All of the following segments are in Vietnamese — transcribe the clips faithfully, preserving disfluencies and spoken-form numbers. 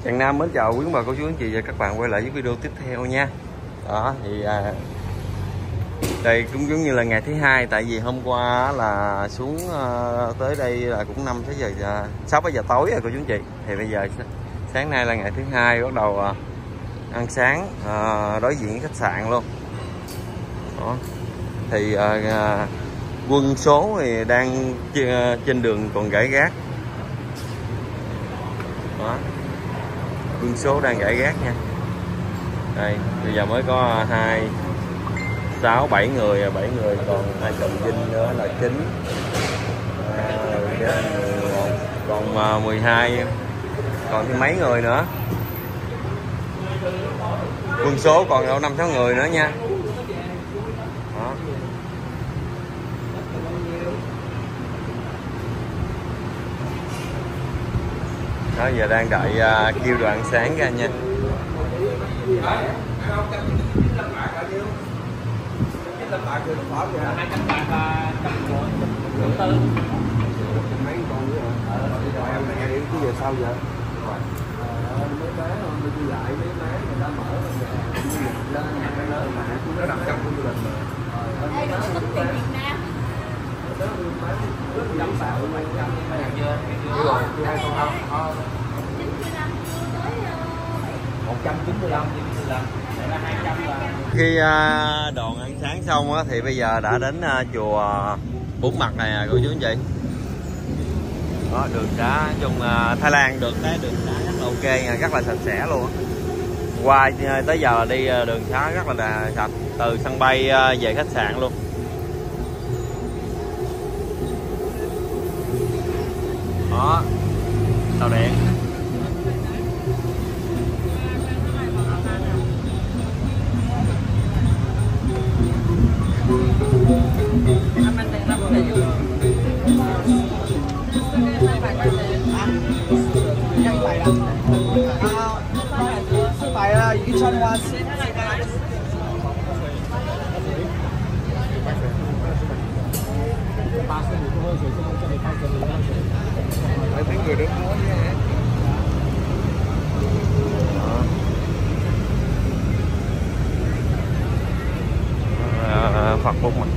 Tràng Nam mến chào quý bà cô chú anh chị và các bạn quay lại với video tiếp theo nha. Đó thì à, đây cũng giống như là ngày thứ hai, tại vì hôm qua là xuống à, tới đây là cũng năm sáu giờ sáu bảy giờ tối rồi cô chú anh chị. Thì bây giờ sáng nay là ngày thứ hai, bắt đầu à, ăn sáng à, đối diện khách sạn luôn. Đó. Thì à, à, quân số thì đang trên đường còn rải rác. Đó. Quân số đang rải rác nha. Đây bây giờ mới có hai sáu bảy người, bảy người, còn hai chồng Vinh nữa là chín, à, còn à, mười hai, còn thêm mấy người nữa. Quân số còn đâu năm sáu người nữa nha. Đó. Đó, giờ đang đợi uh, kêu đồ ăn sáng ra nha. Khi uh, đoàn ăn sáng xong á, thì bây giờ đã đến uh, chùa Bốn Mặt này à, cô chú anh chị. Đó, đường đá trong uh, Thái Lan được cái đường đá rất là ok nha, rất là sạch sẽ luôn. Qua uh, tới giờ là đi uh, đường xá rất là, là sạch, từ sân bay uh, về khách sạn luôn. Đó, tàu điện. À, Phật Bốn Mặt.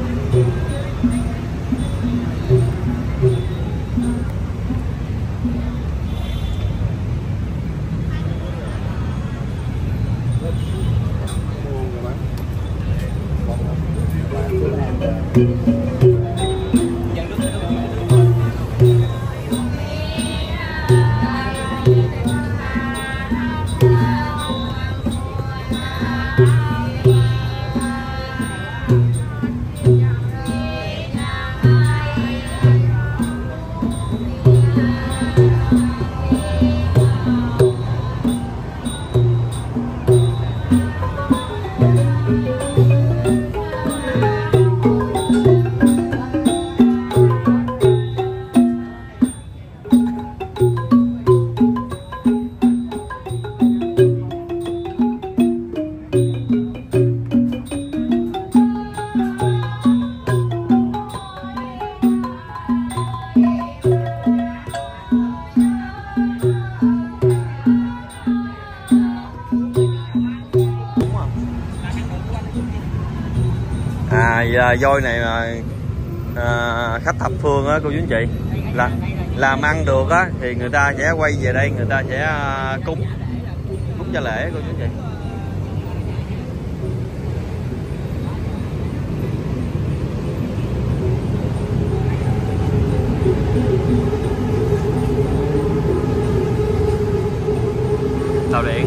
À, voi này là à, khách thập phương á cô chú anh chị, là làm ăn được á thì người ta sẽ quay về đây, người ta sẽ à, cúng cúng cho lễ cô chú anh chị. Tàu điện.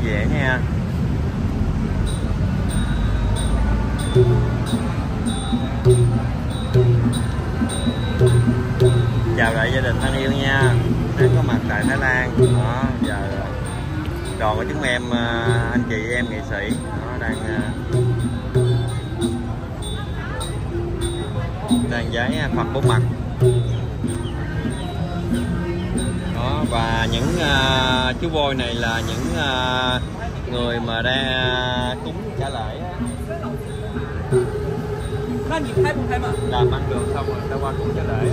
vẻ nha. Chào đại gia đình thân yêu nha, đang có mặt tại Thái Lan. Đó, giờ đoàn của chúng em, anh chị em nghệ sĩ nó đang đang giấy Phật bốn mặt. Đó, và những uh, chú voi này là những uh, người mà đang uh, cúng trả lễ. Làm ăn được xong rồi ta qua cúng trả lễ.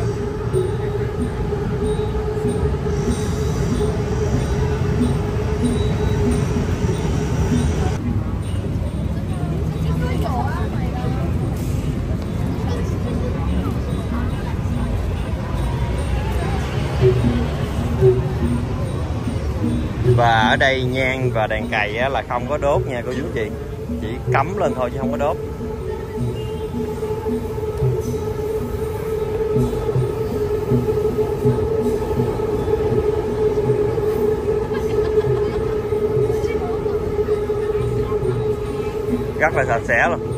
Và ở đây nhang và đèn cày là không có đốt nha cô chú chị, chỉ cắm lên thôi chứ không có đốt. Rất là sạch sẽ luôn.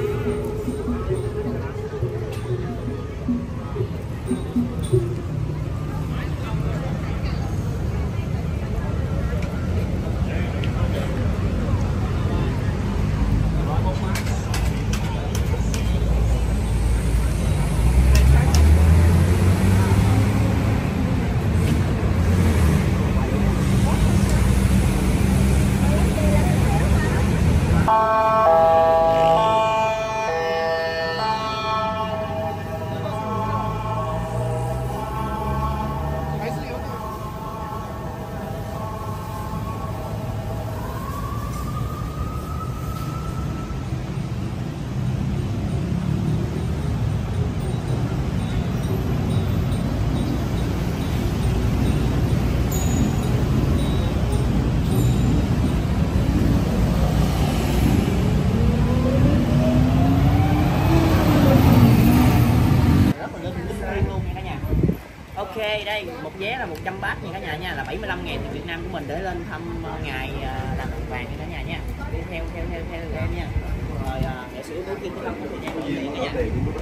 Đây một vé là một trăm bát nha cả nhà nha, là bảy mươi lăm ngàn tiền Việt Nam của mình để lên thăm ngày làm đồng vàng nha cả nhà nha. Đi theo theo theo theo em nha. Rồi nghệ sĩ Tú Kim có thời gian nói chuyện cả nhà.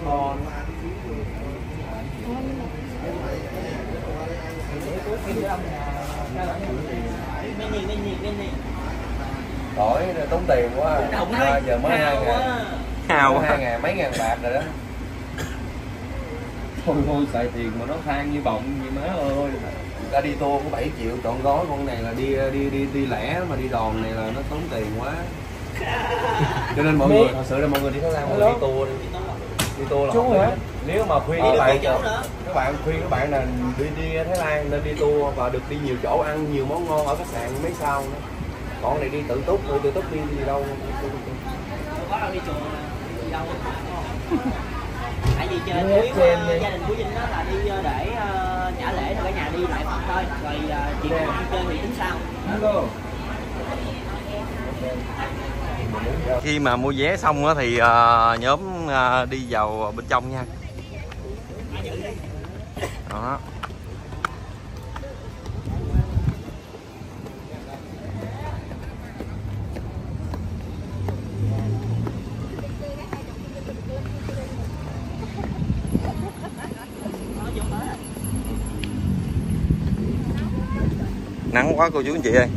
Mini mini mini. Đổi tốn tiền quá. À, giờ mới hai ngàn. Hào hai ngàn mấy ngàn bạc rồi đó. Thôi thôi xài tiền mà nó than như bọng như má ơi. Người ta đi tour có bảy triệu trọn gói, con này là đi đi đi đi lẻ mà đi đòn này là nó tốn tiền quá. Cho nên mọi người thật sự là mọi người đi Thái Lan đi tour đi. Đi tour là chú hả? Nếu mà khuyên các bạn các bạn khuyên các bạn là đi đi Thái Lan nên đi tour và được đi nhiều chỗ, ăn nhiều món ngon ở khách sạn mấy sao nữa. Còn này đi tự túc, tự túc đi gì đâu. Có đâu đi chùa đi đâu. Tại vì chơi cuối uh, gia đình của Vinh đó là đi uh, để uh, trả lễ thôi cả nhà, đi lại Phật thôi, rồi uh, chuyện ăn chơi thì tính sau. Khi mà mua vé xong thì uh, nhóm uh, đi vào bên trong nha. Đó. Nắng quá cô chú anh chị ơi.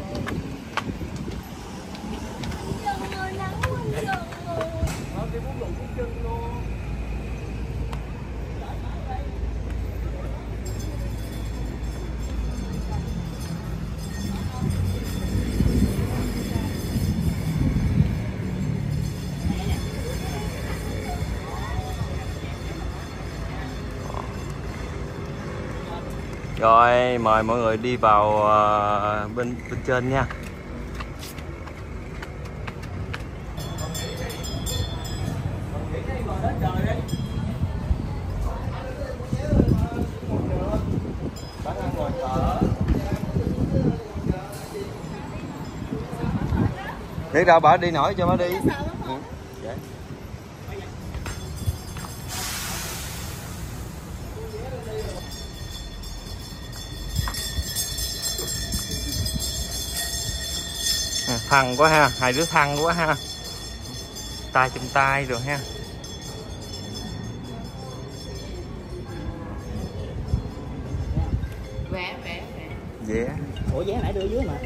Rồi mời mọi người đi vào uh, bên bên trên nha. Biết đâu bà đi nổi cho bà đi. Ừ. Vậy. Thăng quá ha, hai đứa thăng quá ha, tay chung tay rồi ha. Vẽ vẽ vẽ. Vẽ. Ủa vé nãy đưa dưới mà.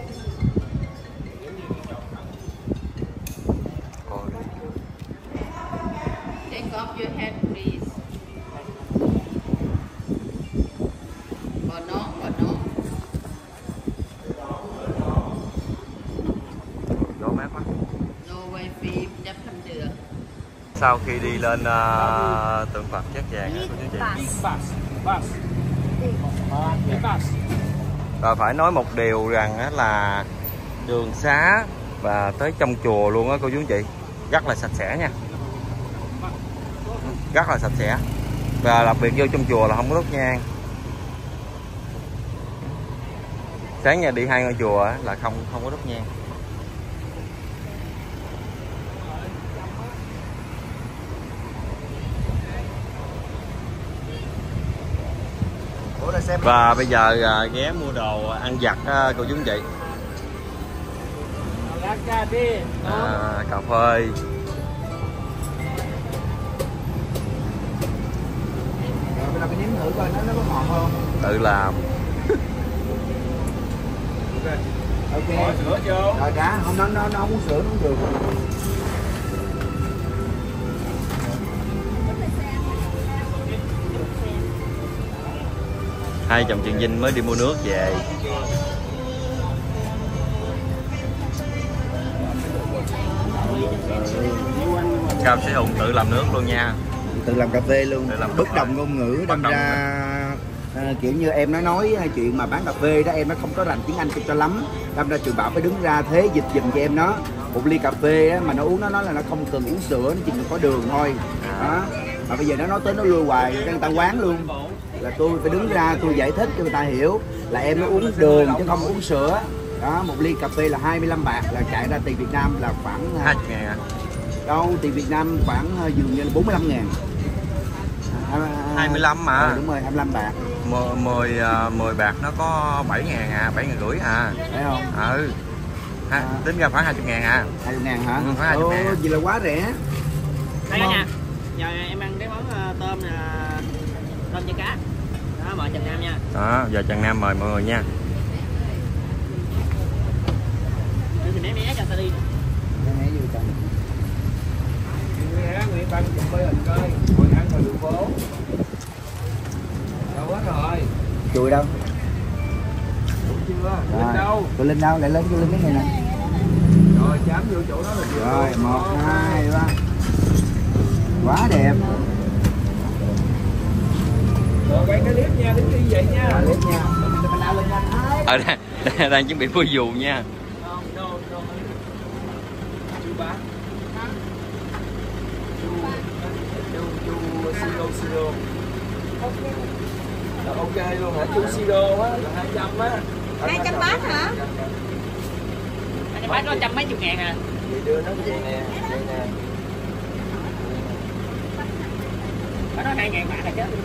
Take off your hat, please. Bỏ nó, bỏ nó. Gió mát quá. No way phim, chấp không được. Sau khi đi lên uh, tượng Phật Giác Vàng á cô chú chị, và phải nói một điều rằng á là đường xá và tới trong chùa luôn á cô chú chị, rất là sạch sẽ nha, rất là sạch sẽ, và đặc biệt vô trong chùa là không có đốt nhang. Sáng giờ đi hai ngôi chùa á, là không không có đốt nhang. Và bây giờ à, ghé mua đồ ăn vặt á, cô chú anh chị. À, cà phê. Rồi bây giờ nếm thử coi nó nó có ngọt không? Tự làm. Ok. Bỏ sữa vô. Rồi đã, không nó nó nó không uống sữa nó không được. Hai chồng Trường Vinh mới đi mua nước về. Cam Sĩ Hùng tự làm nước luôn nha. Tự làm cà phê luôn. Tự làm bất đồng ngôn ngữ đâm ra à, kiểu như em nó nói chuyện mà bán cà phê đó, em nó không có rành tiếng Anh cho lắm, đâm ra Trường Bảo phải đứng ra thế dịch giùm cho em nó. Một ly cà phê á, mà nó uống nó nói là nó không cần uống sữa, nó chỉ cần có đường thôi đó. Mà bây giờ nó nói tới nó lừa hoài cho người ta quán luôn, là tôi phải đứng ra tôi giải thích cho người ta hiểu là em nó uống đường chứ không uống sữa đó. Một ly cà phê là hai mươi lăm bạc, là chạy ra tiền Việt Nam là khoảng hai mươi ngàn à? Đâu tiền Việt Nam khoảng dường như là bốn mươi lăm ngàn. hai mươi lăm mà. Ừ, đúng rồi, hai mươi lăm bạc. mười, mười bạc nó có bảy ngàn à, bảy ngàn rưỡi à. Thấy không? Ừ. Ha, à. Tính ra khoảng hai mươi ngàn à. hai mươi ngàn hả? Ừ, khoảng hai mươi ngàn. Ồ, vậy là quá rẻ. Đây cả nhà, giờ em ăn cái món tôm là tôm chân cá. Đó, mời Trần Nam nha. Đó, giờ Trần Nam mời mọi người nha. Thì mé mé cho ta đi. Mé vô Trần. Nguyễn Văn chụp mấy hình coi, ngồi ăn ngoài đường phố. Đâu hết rồi. Chùi đâu? Đúng chưa? Rồi. Lên đâu? Tôi lên đâu? Lại lên tôi lên cái này nè. Rồi chám vô chỗ đó là chưa? Rồi, một, hai, ba. Quá đẹp. Rồi quay cái clip nha, đứng như vậy nha. Rồi, clip nha. Mình lao lên nhanh. Ở đây, đây đang chuẩn bị mua dù nha. Đâu, đâu, đâu. Chú bá. Siro Siro. Là ok luôn hả? Chú Siro á là hai trăm á. hai trăm bát hả? hai trăm bát nó trăm mấy chục ngàn à. Thì đưa nó vậy nè, vậy nè. Nó nói hai ngàn bạc là chết.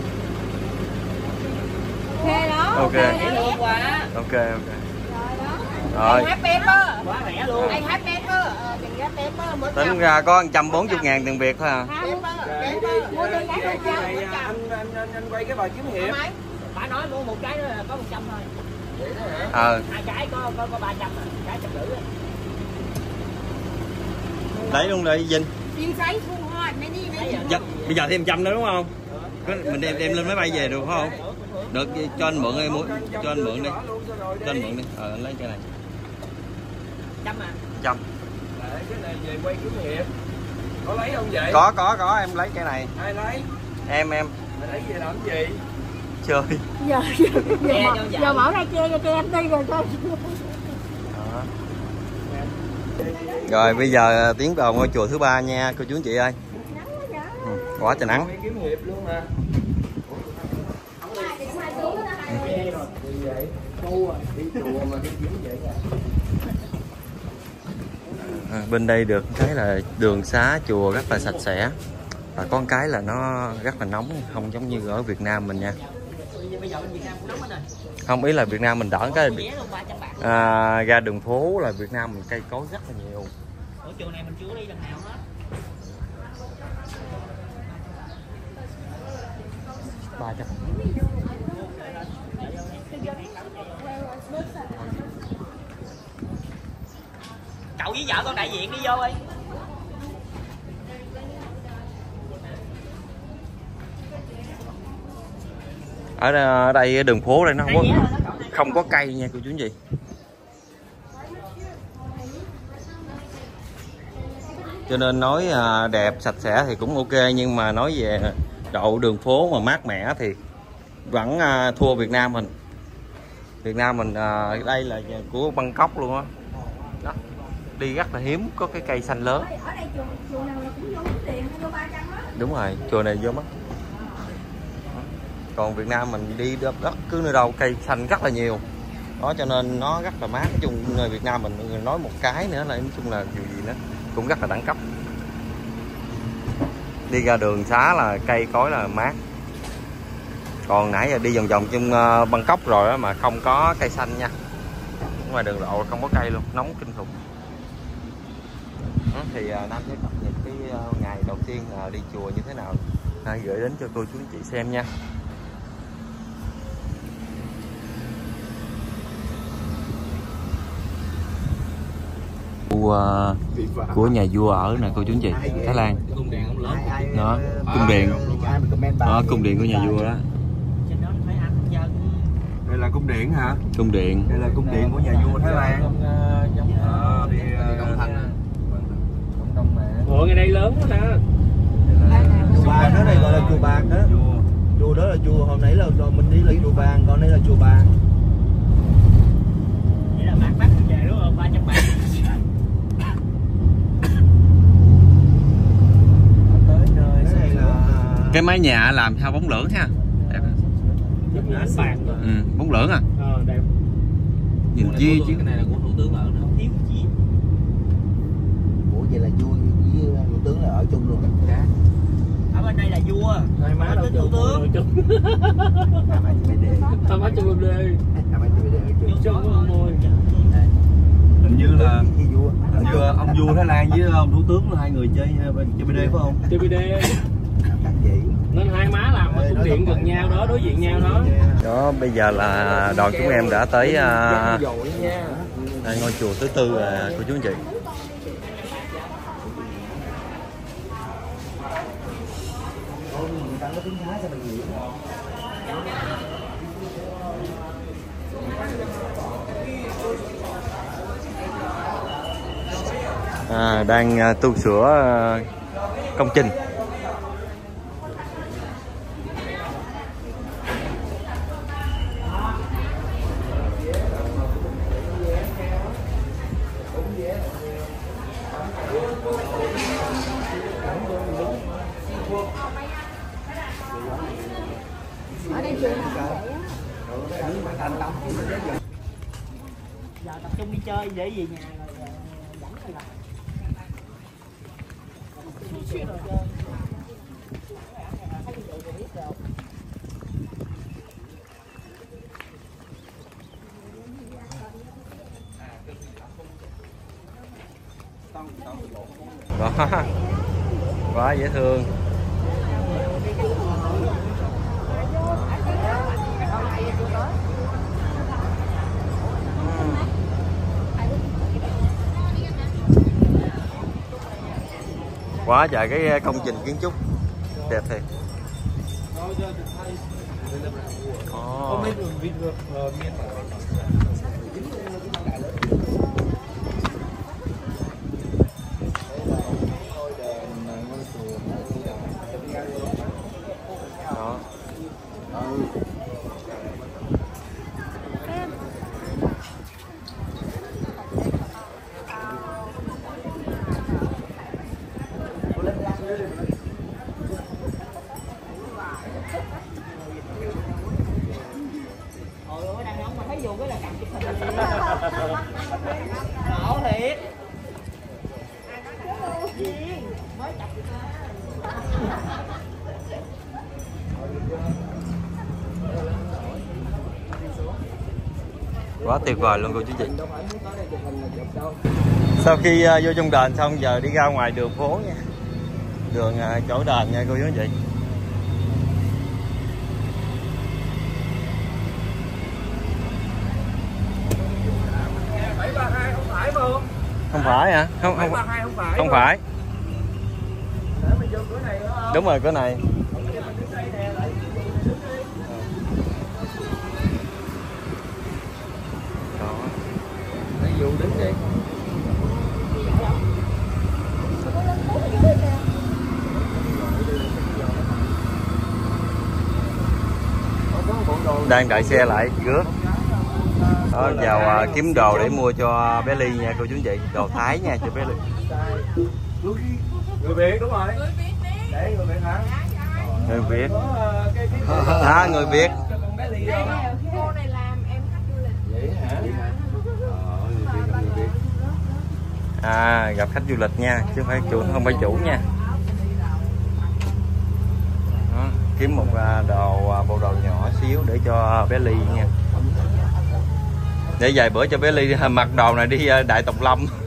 Ok đó. Ok. Rẻ luôn quá. Ok ok. Rồi. Rồi. Hát paper. Quá rẻ luôn. Anh hát paper. Ờ, đừng hát paper mới Tính ra có một trăm bốn mươi ngàn tiền Việt thôi à. Kệ đi, mua cái cái cái cái này anh anh anh anh quay cái bài kiếm hiệp. Bà nói mua một cái đó là có một trăm thôi. Vậy đó hả? Ờ. Hai cái có có có ba trăm à, cái trăm rưỡi. Lấy luôn đi Vinh. Phim giấy thu hoạch mấy đi mấy. Dạ, bây giờ thêm trăm nữa đúng không? Mình đem đem lên máy bay về được không? Được, cho anh mượn em muốn, cho anh mượn đi. Cho anh mượn đi. Ờ anh lấy cái này. Trăm à? Trăm. Để cái này về quay kiếm hiệp. Có lấy không vậy? Có có có em lấy cái này. Ai lấy? Em em. Mày lấy về làm gì? Chơi. Giờ giờ giờ, giờ mở ra chơi cho em đi rồi coi. Rồi bây giờ tiến vào ngôi chùa thứ ba nha cô chú anh chị ơi. Ừ, quá trời nắng. Quay kiếm hiệp luôn mà. À, bên đây được cái là đường xá chùa rất là sạch sẽ, và có cái là nó rất là nóng, không giống như ở Việt Nam mình nha. bây giờ bên Việt Nam cũng nóng anh ơi. Không, ý là Việt Nam mình đỡ cái Vé luôn ba trăm bạc. à, ra đường phố là Việt Nam mình cây cối rất là nhiều. Ở trường này mình chưa đi lần nào hết. ba trăm. Cậu với vợ con đại diện đi vô đi. Ở đây đường phố đây nó không có không có cây nha cô chú anh chị. Cho nên nói đẹp sạch sẽ thì cũng ok, nhưng mà nói về độ đường phố mà mát mẻ thì vẫn thua Việt Nam mình. Việt Nam mình đây là của Bangkok luôn á. Đó. Đi rất là hiếm có cái cây xanh lớn. Đúng rồi, chùa này vô mất. Còn Việt Nam mình đi đất, đất cứ nơi đâu cây xanh rất là nhiều. Đó cho nên nó rất là mát. Nói chung nơi Việt Nam mình nói một cái nữa là nói chung là điều gì nữa cũng rất là đẳng cấp. Đi ra đường xá là cây cối là mát. Còn nãy giờ đi vòng vòng trong Bangkok rồi đó mà không có cây xanh nha. Ngoài đường lộ không có cây luôn, nóng kinh khủng. Thì Nam sẽ cập nhật cái ngày đầu tiên đi chùa như thế nào gửi đến cho cô chú anh chị xem nha. Của, của nhà vua ở nè cô chú anh chị, Thái Lan. Đó, cung điện. Đó, cung điện của nhà vua đó. Đây là cung điện hả? Cung điện. Đây là cung điện của nhà vua Thái Lan. Ờ, đi Cổng Thành. Ủa ngay đây lớn quá nè. Chùa Ba đó, đây gọi là chùa Bạc đó. Chùa đó là chùa hồi nãy là mình đi là chùa vàng, còn đây là chùa Bạc. Vậy là bạc bắt về đúng không? ba trăm bạc. Cái mái nhà làm sao bóng lưỡng ha. Đẹp. Rất là ánh bạc. Ừ, bóng lưỡng à. Ờ đẹp. Nhìn chi chứ. Cái này là của thủ tướng ở nữa. Thiếu chi. Ủa vậy là vua với thủ tướng là ở chung luôn hả? Ở bên đây là vua, Hai má đâu thủ tướng. À mày mới để. Hai má chung bên đây. À mày mới để chung. Chung với ông ơi. Hình như là hình như ông vua Thái Lan với ông thủ tướng là hai người chơi chơi bê đê phải không? tê bê đê. Nên hai má làm ở cung điện gần nhau đó, đối diện nhau đó. Đó, bây giờ là đoàn chúng em đã tới uh, ngôi chùa thứ tư uh, của chú anh chị. À, đang uh, tu sửa uh, công trình. Ở đây chùa nào Giờ tập trung đi chơi để về nhà rồi dẫn rồi là. Đó. Quá dễ thương. Quá trời cái công trình kiến trúc đẹp thiệt. Oh. Đó. Ôi đang nóng mà thấy vô cái là cầm chụp hình. Ngộ thiệt. Mới chặt được ha. Quá tuyệt vời luôn cô chú chị. Sau khi uh, vô trong đền xong giờ đi ra ngoài đường phố nha, đường uh, chỗ đền nha cô chú chị. bảy ba hai không phải không? Không phải hả? Không không, bảy ba hai không phải. Không phải. Để mình vô cửa này nữa không? Đúng rồi, cửa này. Đó. Đây dù đứng đi. Đang đợi xe lại rước. Đó, vào uh, kiếm đồ để mua cho bé Ly nha cô chú chị. Đồ Thái nha cho bé Ly. Người Việt đúng rồi. Để người Việt hả? Người Việt. À, người Việt. Cô này làm em khách du lịch. Vậy hả? À, gặp khách du lịch nha, chứ không phải chủ, không phải chủ nha. Đó, kiếm một đồ bộ đồ nhỏ xíu để cho bé Ly nha. Để vài bữa cho bé Ly mặc đồ này đi Đại Tùng Lâm.